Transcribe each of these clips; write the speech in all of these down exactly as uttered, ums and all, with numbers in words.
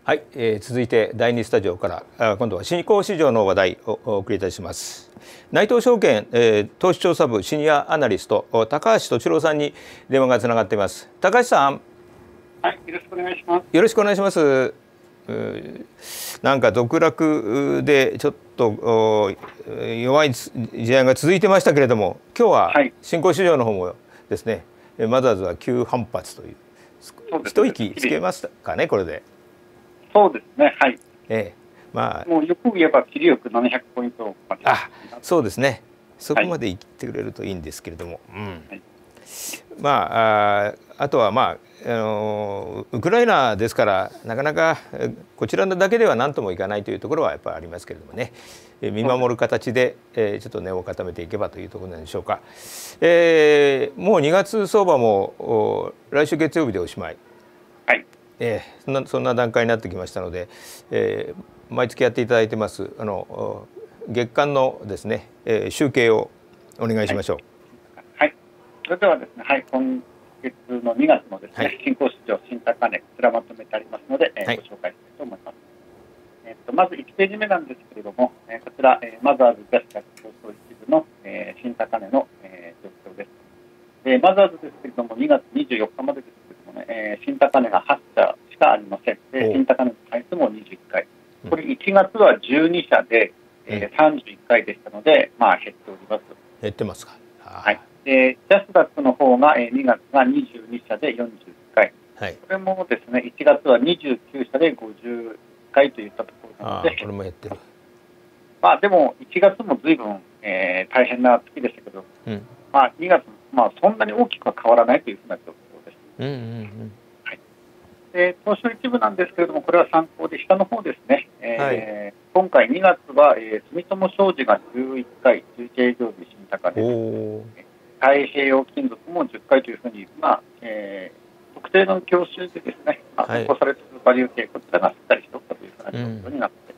はい、えー、続いてだいにスタジオからあ今度は新興市場の話題をお送りいたします。内藤証券、えー、投資調査部シニアアナリスト高橋俊郎さんに電話がつながっています。高橋さん、 はい、よろしくお願いします。 よろしくお願いします。なんか続落でちょっと弱い時代が続いてましたけれども、今日は新興市場の方もですね、はい、マザーズは急反発という、一息つけましたかね、これで。 そうですね、はい。 ええ、まあ、 もうよく言えば切りよくななひゃくポイントまで。 あ、そうですね。そこまで言ってくれるといいんですけれども、はい、うん、はい、まあ、あ、あとはまあ、あのウクライナですからなかなかこちらだけでは何ともいかないというところはやっぱりありますけれどもね、見守る形で、えー、ちょっと根を固めていけばというところなんでしょうか。えー、もうにがつ相場も来週月曜日でおしまい。 はい、 えー、そんなそんな段階になってきましたので、えー、毎月やっていただいてますあの月間のですね、えー、集計をお願いしましょう。 はい、はい、それではですね、はい、今月のにがつのですね、はい、新興市場新高値こちらまとめてありますので、えーはい、ご紹介したいと思います。えー、とまずいちページ目なんですけれども、えー、こちら、えー、マザーズジャスダック競争一部の、えー、新高値の、えー、状況です。でマザーズですけれどもにがつにじゅうよっかまでですけれどもね、えー、新高値がはち社しかありません。で新高値の回数もにじゅっかい、これいちがつはじゅうに社で、えー、さんじゅういっかいでしたので、まあ、減っております。 減ってますか。 はい、でジャスダックの方が、えー、にがつがにじゅうに社でよんじゅういっかい、はい、これもですねいちがつはにじゅうきゅう社でごじゅういっかいといったところなので、 これも減ってる。 まあでもいちがつも随分、えー、大変な月でしたけど、うん、まあにがつ、まあ、そんなに大きくは変わらないというふうな状況です。うんうんうん、はい、で東証一部なんですけれども、これは参考で下の方ですね、えーはい、今回にがつは、えー、住友商事がじゅういっかい中継上日新高値で、太平洋金属もじゅっかいというふうに、まあえー、特定の業種でですね、まあ、先行されているバリュー系、こちらがしっかりしておったというふうな状況になっています。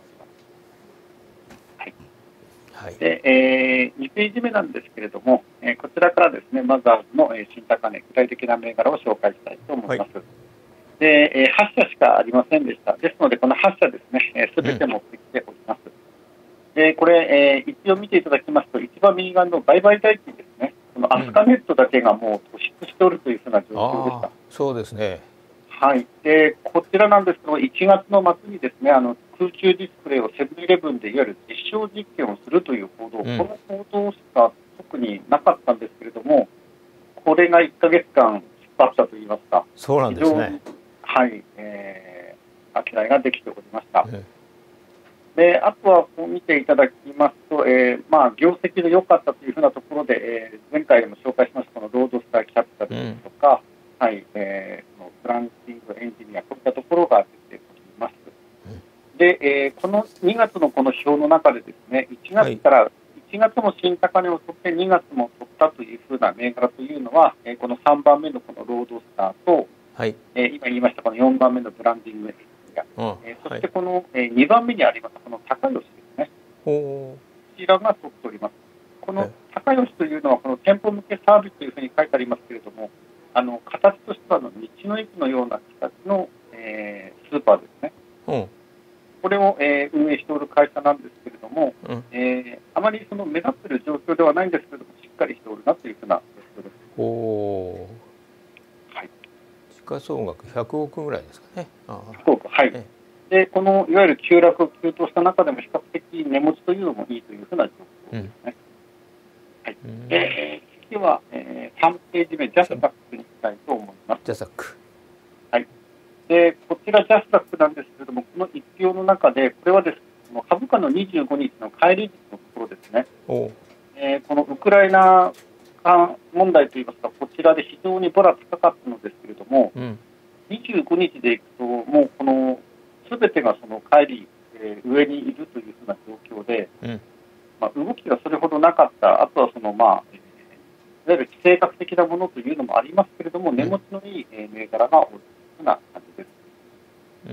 はい、でえー、にページ目なんですけれども、えー、こちらからですねマザーズの、えー、新高値具体的な銘柄を紹介したいと思います。はい、でえー、はち社しかありませんでした。ですのでこのはち社ですね、すべ、えー、て持ってきております。うん、でこれ、えー、一応見ていただきますと、一番右側の売買代金ですね、このアスカネットだけがもう突出しておるというふうな状況でした。うん、 そうですね。 はい、でこちらなんですけど、いちがつの末にですね、あの空中ディスプレイをセブンイレブンでいわゆる実証実験をするという報道、うん、この報道しか特になかったんですけれども、これがいっかげつかん引っ張ったといいますか、 そうなんですね。 はい、えー、商いができておりました。うん、であとはこう見ていただきますと、えーまあ、業績の良かったというふうなところで、えー、前回でも紹介しましたこのロードスターキャピタルですとか、うん、はい、えー、このフランシングエンジニア、こういったところが出ております。うん、で、えー、このにがつのこの表の中でですね、いちがつからいちがつも新高値を取ってにがつも取ったというふうな銘柄というのは、えー、このさんばんめのこのロードスターと、はい、えー、今言いましたこのよんばんめのブランディングエンジニア、うん、えー、そしてこの、えー、にばんめにありますこの高吉ですね、こちらが取っております。この高吉というのはこの店舗向けサービスというふうに書いてありますけれども、あの形としてはの道の駅のような形の、えー、スーパーですね、うん、これを、えー、運営しておる会社なんですけれども、うん、えー、あまりその目立っている状況ではないんですけれども、しっかりしておるなというふうな状況です。 お、はい、時価総額ひゃくおくぐらいですかね。 あ、ひゃくおく、はい。でこのいわゆる急落を急騰した中でも比較的値持ちというのもいいというふうな状況ですね。うん、はい、で次は、えー、さんページ目、ジャスダックにいきたいと思います。 ジャスダック、 はい、でこちらジャスダックなんですけれども、この一票の中でこれはですね、株価のにじゅうごにちの帰りのところですね、えー、このウクライナ問題といいますか、こちらで非常にボラ高かったのですけれども、うん、にじゅうごにちでいくともうこのすべてがその帰り、えー、上にいるというふうな状況で、うん、まあ、動きがそれほどなかった。あとはその、まあえー、いわゆる地政学的なものというのもありますけれども、値持ちのいい、えー、銘柄が多いというふうな感じです。うん、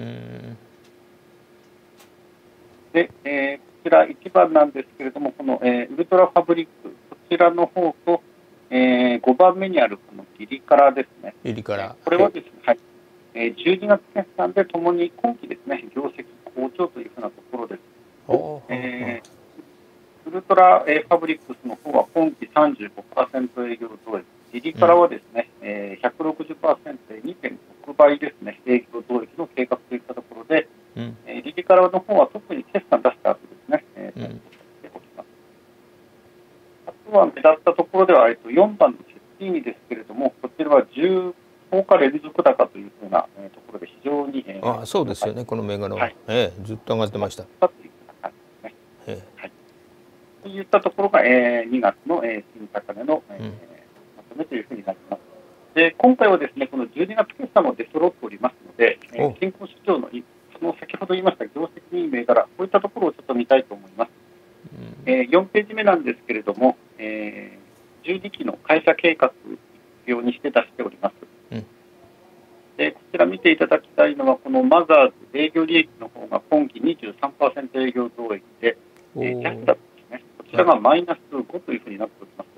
で、えー、こちらいちばんなんですけれども、この、えー、ウルトラファブリック、こちらの方と、えー、ごばんめにあるこのギリカラですね。 ギリカラ、 これはですね、はい、 えー、じゅうにがつ決算でともに今期ですね、業績好調というふうなところです。えー、ウルトラ、えー、ファブリックスの方は今期 さんじゅうごパーセント 営業増益、リリカラはですね、うんえー、ひゃくろくじゅっパーセント で にてんろくばいですね、営業増益の計画といったところで、うんえー、リリカラの方は特に決算出した後ですね、えーうん、あとは目立ったところでは、えっと、よんばんのセッティーニですけれども、こちらはじゅうとおか連続高というふうな、えー、ところで非常に、えー、あそうですよね、この銘柄は、はいえー、ずっと上がってました。という感じですね。えーはい、 といったところが、えー、にがつの、えー、新高値の、えーうん、まとめというふうになります。で今回はですね、このじゅうにがつ決算も出揃っておりますので、えー、新興市場のその先ほど言いました業績にいい銘柄、こういったところをちょっと見たいと思います。うんえー、よんページ目なんですけれども、えー、じゅうにきの会社計画表にして出しております。うんでこちら見ていただきたいのは、このマザーズ営業利益の方が今期 にじゅうさんパーセント 営業増益で、えー、ジャスダックですね、こちらがマイナスごというふうになっております。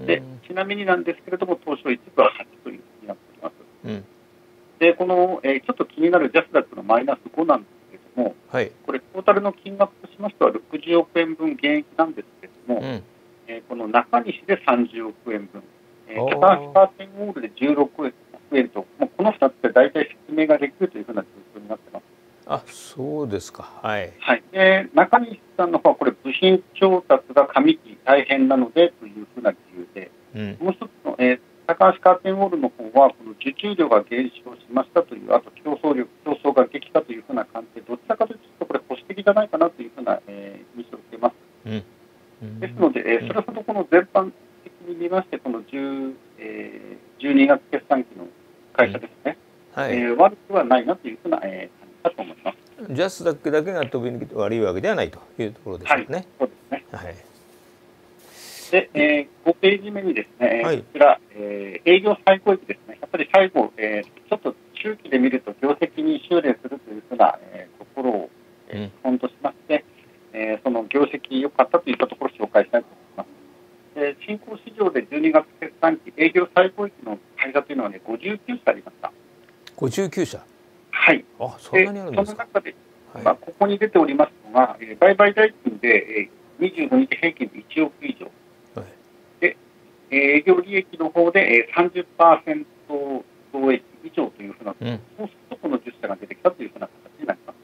でちなみになんですけれども、東証一部ははちというふうになっております。うん、でこの、えー、ちょっと気になるジャスダックのマイナスごなんですけれども、はい、これ、トータルの金額としましてはろくじゅうおくえんぶん減益なんですけれども、うんえー、この中西でさんじゅうおくえんぶん、えー、高橋カーテンウォールでじゅうろくえんと、もうこのふたつで大体説明ができるというふうな状況になっています。 あそうですか、はいはい、で中西さんの方は、これ、部品調達が上期大変なのでというふうな理由で、うん、もう一つの、えー、高橋カーテンウォールの方は、この受注量が減少しましたという、あと競争力、競争が激化というふうな感じで、どちらかというと、これ、保守的じゃないかなというふうな、えー、印象を受けます。うんうん、ですので、えー、それほどこの全般的に見まして、このじゅう、えー、じゅうにがつ決算期の会社ですね、うんはいえー、悪くはないなというふうな、えー、感じだと思います。 ジャスダックだけが飛び抜けて悪いわけではないというところでしょうね。はい、 そうですね。はいで、えー、ごページ目にですね、はい、こちら、えー、営業最高益ですね、やっぱり最後、えー、ちょっと中期で見ると業績に修練するというふうな、えー、ところを、えー、基本としまして、うんえー、その業績良かったといったところを紹介したいと思います。で新興市場でじゅうにがつ決算期、営業最高益の会社というのは、ね、ごじゅうきゅうしゃありました。 ごじゅうきゅうしゃはい。 あ、そんなにあるんですか。 その中で、はいまあ、ここに出ておりますのが、えー、売買代金で、えー、にじゅうごにち平均でいちおく以上。はいでえー、営業利益の方で、えー、さんじゅっパーセント 増益以上というふうな、うん、そうするとこのじゅっしゃが出てきたというふうな形になります。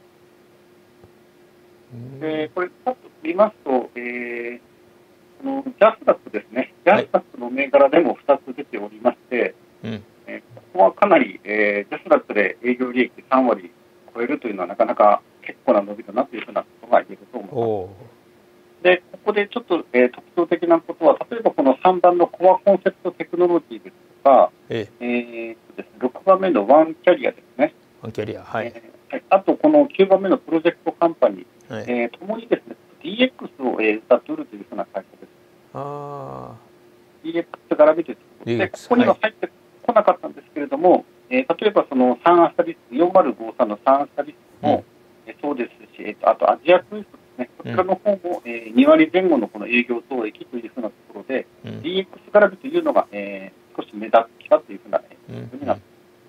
でこれ、ちょっと見ますと、えー、このジャスダックですね、ジャスダックの銘柄でもふたつ出ておりまして、はいえー、ここはかなり、えー、ジャスダックで営業利益さんわり超えるというのは、なかなか結構な伸びだなというふうなことが言えると思います。でここでちょっと、えー、特徴的なことは、例えばこのさんばんのコアコンセプトテクノロジーですとか、えええー、とですね、ろくばんめのワンキャリアですね、 ワンキャリア、はいえーはい、あとこのきゅうばんめのプロジェクトカンパニー、はいえー、ともにですね ディーエックス を、えー、歌っておるというふうな会社です。あ ディーエックス 絡みということで、ここには入ってこなかったんですけれども、はいえー、例えばそのさんアスタリスクよんまるごさんのさんアスタリスクも、うん、そうですし、えー、とあとアジアクイストですね、こちらの方も、うんえー、にわりぜん後のこの営業増益というふうなところで、うん、ディーエックス 絡みというのが、えー、少し目立ってきたというふうな、えー、ふうになっています。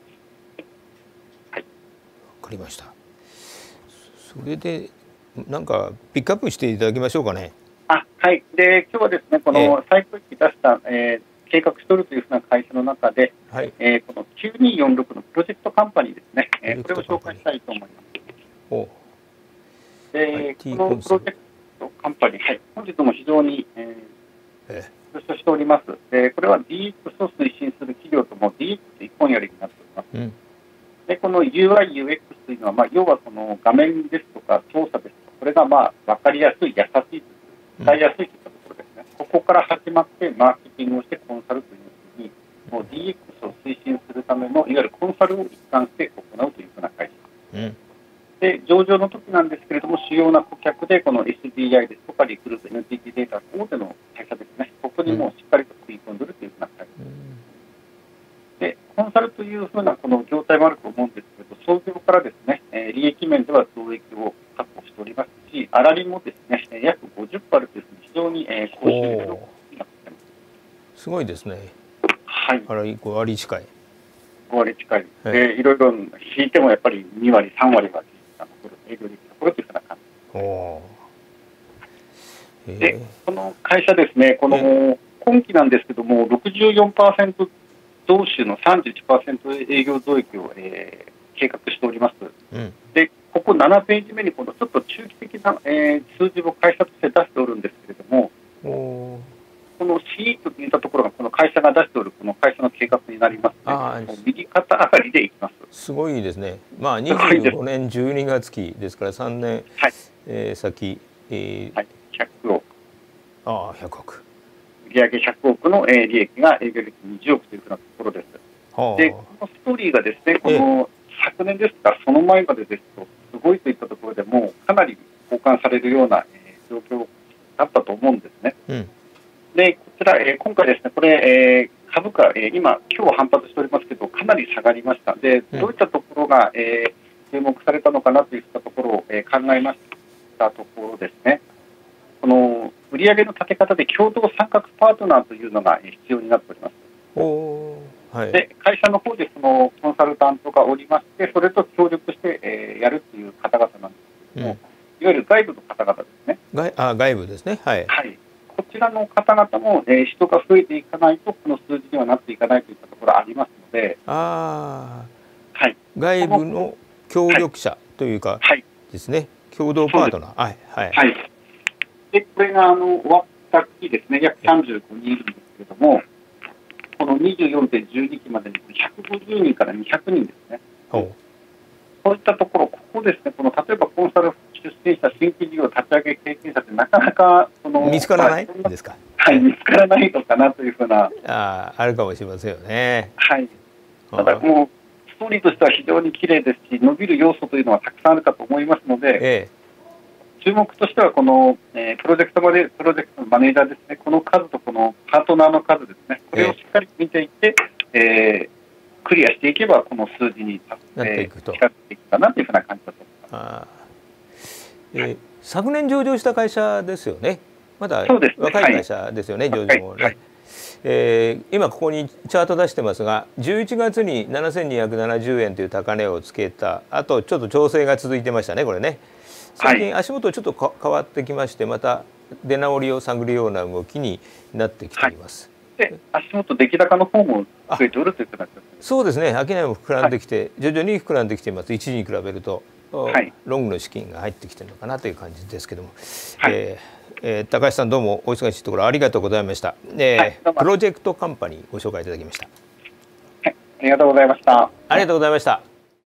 はい、わかりました。それでなんかピックアップしていただきましょうかね。 あはい、で今日はですね、この最高益出した、えー、計画しとるというふうな会社の中で、はいえー、このきゅうにーよんろくのプロジェクトカンパニーですね、えー、これを紹介したいと思います。おでこのプロジェクトカンパニー、はい、本日も非常に、えー、えー、表彰しております。でこれは ディーエックス を推進する企業とも ディーエックス 一本やりになっております。うんでこの ユーアイ、ユーエックス というのは、まあ、要はその画面ですとか操作ですとか、これがまあ分かりやすい、優しい、使いやすいといったところですね、うん、ここから始まってマーケティングをしてコンサルというふうに、もう ディーエックス を推進するためのいわゆるコンサルを一貫して行うというふうな会社、うん、で上場の時なんですけれども、主要な顧客でこの エスビーアイ ですとかリクルート、エヌティーティー データ大手の会社ですね、ここにもしっかりと食い込んでいるというふうな会社です。うんでコンサルというふうなこの業態もあると思うんですけど、創業からですね、えー、利益面では増益を確保しておりますし、粗利もですね、約ごじゅっパーセントというふうに非常に、えー、高収益のになっています。 すごいですね。 はい。 粗利ごわり近い。 ごわり近い、はい、でいろいろ引いてもやっぱりにわり、さんわりは営業できるところというふうな感じです。でこの会社ですね、この今期なんですけども、ろくじゅうよんパーセント 増収の さんじゅういちパーセント 営業増益を、えー、計画しております。うん、でここななページ目にこのちょっと中期的な、えー、数字を会社として出しておるんですけれども、この シー といったところがこの会社が出しておるこの会社の計画になりますので、右肩上がりでいきます。 すごいですね。まあにじゅうごねんじゅうにがつ期ですからさんねん、はいえー、先、えーはい、 ひゃくおく。 ああひゃくおく。 売上ひゃくおくの、えー、利益が営業利益にじゅうおくというふうなところです。はあ、でこのストーリーがですね、この昨年ですがその前までですとすごいといったところでもかなり交換されるような、えー、状況だったと思うんですね。うん、でこちら、えー、今回ですね、これ、えー、株価、えー、今今日反発しておりますけどかなり下がりました。でどういったところが、えー、注目されたのかなといったところを、えー、考えましたところですね、この売上の立て方で共同参画パートナーというのが必要になっております。おはい、で会社の方でそのコンサルタントがおりまして、それと協力して、えー、やるという方々なんですけれども、うん、いわゆる外部の方々ですね。 外あ外部ですね、はい、 はい、こちらの方々も、えー、人が増えていかないとこの数字にはなっていかないといったところありますので、あ、 はい、外部の協力者というかですね、はい、共同パートナー、はいはいはい、 でこれがあの終わった期ですね、約さんじゅうごにんいるんですけれども、この にじゅうよんてんいちに期までにひゃくごじゅうにんからにひゃくにんですね。こういったところ、ここですね、この例えばコンサル出身者、新規事業立ち上げ経験者ってなかなかその見つからないんですか。 はい、見つからないのかなというふうな、 ああるかもしれませんよね。 はい。ただもうストーリーとしては非常に綺麗ですし、伸びる要素というのはたくさんあるかと思いますので。ええ、注目としてはこの、えー、プロジェクトマネプロジェクトのマネージャーですね、この数とこのパートナーの数ですね、これをしっかり見ていって、えー、クリアしていけばこの数字になっていくと、えー、近づいていくかなというふうな感じだと思います。あ、 えー、昨年上場した会社ですよね。まだ若い会社ですよね、はい、上場もね。はい、えー、今ここにチャート出してますが、じゅういちがつにななせんにひゃくななじゅうえんという高値をつけたあと、ちょっと調整が続いてましたね、これね。最近足元ちょっとか変わってきまして、また出直りを探るような動きになってきています。 はい、で足元出来高の方も増えておるということなんですね。 そうですね、商いも膨らんできて、はい、徐々に膨らんできています。一時に比べると、はい、ロングの資金が入ってきてるのかなという感じですけども、はい、えーえー、高橋さんどうもお忙しいところありがとうございました。えーはい、プロジェクトカンパニーご紹介いただきました。 はい、ありがとうございました。 ありがとうございました。